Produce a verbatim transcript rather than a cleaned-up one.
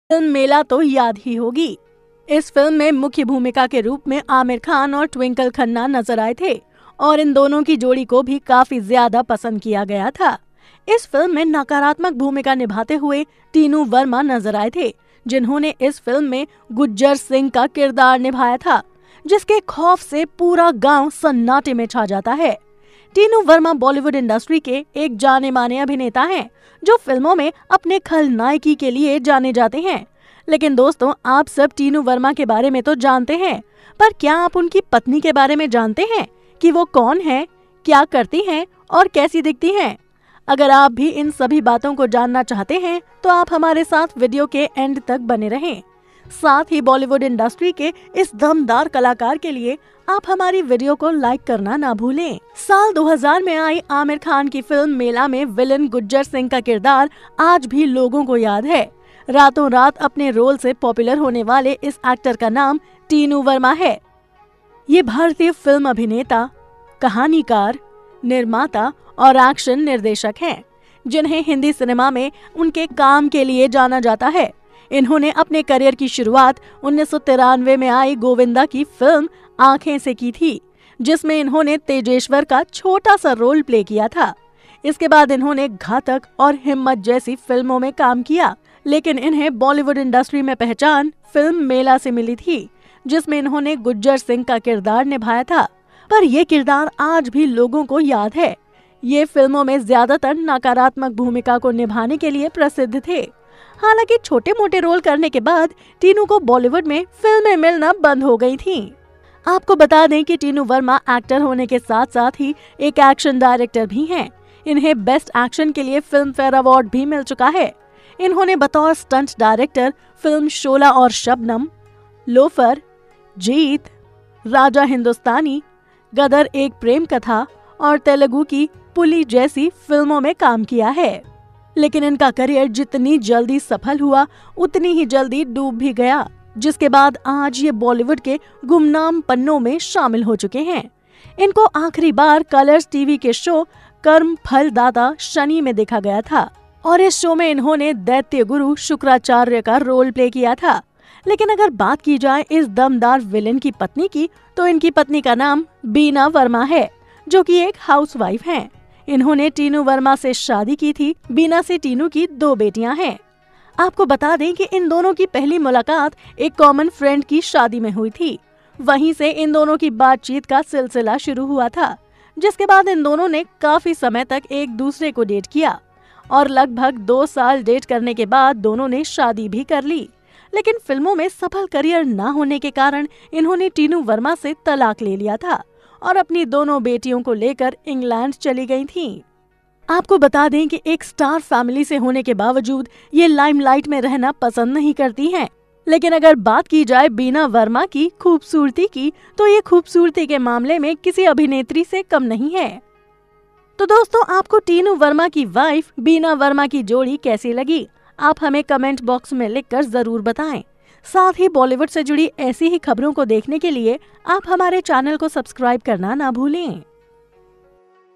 Film मेला तो याद ही होगी। इस फिल्म में मुख्य भूमिका के रूप में आमिर खान और ट्विंकल खन्ना नजर आए थे और इन दोनों की जोड़ी को भी काफी ज्यादा पसंद किया गया था। इस फिल्म में नकारात्मक भूमिका निभाते हुए टीनू वर्मा नजर आए थे, जिन्होंने इस फिल्म में गुज्जर सिंह का किरदार निभाया था, जिसके खौफ से पूरा गांव सन्नाटे में छा जाता है। टीनू वर्मा बॉलीवुड इंडस्ट्री के एक जाने माने अभिनेता हैं, जो फिल्मों में अपने खलनायकी के लिए जाने जाते हैं। लेकिन दोस्तों, आप सब टीनू वर्मा के बारे में तो जानते हैं, पर क्या आप उनकी पत्नी के बारे में जानते हैं कि वो कौन है, क्या करती हैं और कैसी दिखती हैं? अगर आप भी इन सभी बातों को जानना चाहते हैं तो आप हमारे साथ वीडियो के एंड तक बने रहें। साथ ही बॉलीवुड इंडस्ट्री के इस दमदार कलाकार के लिए आप हमारी वीडियो को लाइक करना ना भूलें। साल दो हज़ार में आई आमिर खान की फिल्म मेला में विलन गुज्जर सिंह का किरदार आज भी लोगों को याद है। रातों रात अपने रोल से पॉपुलर होने वाले इस एक्टर का नाम टीनू वर्मा है। ये भारतीय फिल्म अभिनेता, कहानीकार, निर्माता और एक्शन निर्देशक हैं, जिन्हें हिंदी सिनेमा में उनके काम के लिए जाना जाता है। इन्होंने अपने करियर की शुरुआत उन्नीस सौ तिरानवे में आई गोविंदा की फिल्म आंखें से की थी, जिसमें इन्होंने तेजेश्वर का छोटा सा रोल प्ले किया था। इसके बाद इन्होंने घातक और हिम्मत जैसी फिल्मों में काम किया, लेकिन इन्हें बॉलीवुड इंडस्ट्री में पहचान फिल्म मेला से मिली थी, जिसमें इन्होंने गुज्जर सिंह का किरदार निभाया था। पर ये किरदार आज भी लोगों को याद है। ये फिल्मों में ज्यादातर नकारात्मक भूमिका को निभाने के लिए प्रसिद्ध थे। हालांकि छोटे मोटे रोल करने के बाद टीनू को बॉलीवुड में फिल्में मिलना बंद हो गई थीं। आपको बता दें कि टीनू वर्मा एक्टर होने के साथ साथ ही एक एक्शन डायरेक्टर भी हैं। इन्हें बेस्ट एक्शन के लिए फिल्म फेयर अवार्ड भी मिल चुका है। इन्होंने बतौर स्टंट डायरेक्टर फिल्म शोला और शबनम, लोफर, जीत, राजा हिंदुस्तानी, गदर एक प्रेम कथा और तेलुगु की पुली जैसी फिल्मों में काम किया है। लेकिन इनका करियर जितनी जल्दी सफल हुआ, उतनी ही जल्दी डूब भी गया, जिसके बाद आज ये बॉलीवुड के गुमनाम पन्नों में शामिल हो चुके हैं। इनको आखिरी बार कलर्स टीवी के शो कर्मफल दाता शनि में देखा गया था और इस शो में इन्होंने दैत्य गुरु शुक्राचार्य का रोल प्ले किया था। लेकिन अगर बात की जाए इस दमदार विलेन की पत्नी की, तो इनकी पत्नी का नाम बीना वर्मा है, जो कि एक हाउसवाइफ हैं। इन्होंने टीनू वर्मा से शादी की थी। बीना से टीनू की दो बेटियां हैं। आपको बता दें कि इन दोनों की पहली मुलाकात एक कॉमन फ्रेंड की शादी में हुई थी। वहीं से इन दोनों की बातचीत का सिलसिला शुरू हुआ था, जिसके बाद इन दोनों ने काफी समय तक एक दूसरे को डेट किया और लगभग दो साल डेट करने के बाद दोनों ने शादी भी कर ली। लेकिन फिल्मों में सफल करियर न होने के कारण इन्होंने टीनू वर्मा से तलाक ले लिया था और अपनी दोनों बेटियों को लेकर इंग्लैंड चली गई थीं। आपको बता दें कि एक स्टार फैमिली से होने के बावजूद ये लाइमलाइट में रहना पसंद नहीं करती हैं। लेकिन अगर बात की जाए बीना वर्मा की खूबसूरती की, तो ये खूबसूरती के मामले में किसी अभिनेत्री से कम नहीं है। तो दोस्तों, आपको टीनू वर्मा की वाइफ बीना वर्मा की जोड़ी कैसी लगी? आप हमें कमेंट बॉक्स में लिखकर जरूर बताएं। साथ ही बॉलीवुड से जुड़ी ऐसी ही खबरों को देखने के लिए आप हमारे चैनल को सब्सक्राइब करना ना भूलें।